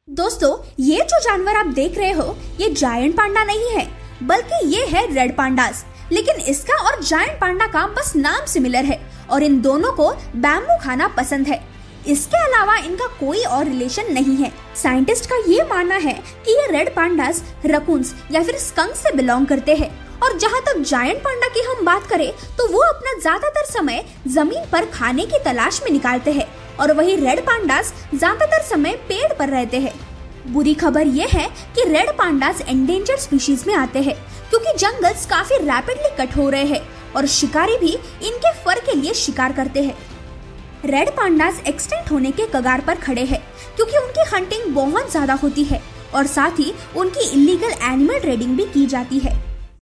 दोस्तों, ये जो जानवर आप देख रहे हो ये जायंट पांडा नहीं है, बल्कि ये है रेड पांडास। लेकिन इसका और जायंट पांडा का बस नाम सिमिलर है और इन दोनों को बैम्बू खाना पसंद है। इसके अलावा इनका कोई और रिलेशन नहीं है। साइंटिस्ट का ये मानना है कि ये रेड पांडास रकून्स या फिर स्कंक से बिलोंग करते हैं। और जहाँ तक जायंट पांडा की हम बात करें तो वो अपना ज्यादातर समय जमीन पर खाने की तलाश में निकालते हैं और वही रेड पांडास ज्यादातर समय पेड़ पर रहते हैं। बुरी खबर ये है कि रेड पांडास एंडेंजर्ड स्पीशीज में आते हैं क्योंकि जंगल्स काफी रैपिडली कट हो रहे हैं और शिकारी भी इनके फर के लिए शिकार करते हैं। रेड पांडास एक्सटिंक्ट होने के कगार पर खड़े हैं क्योंकि उनकी हंटिंग बहुत ज्यादा होती है और साथ ही उनकी इलीगल एनिमल ट्रेडिंग भी की जाती है।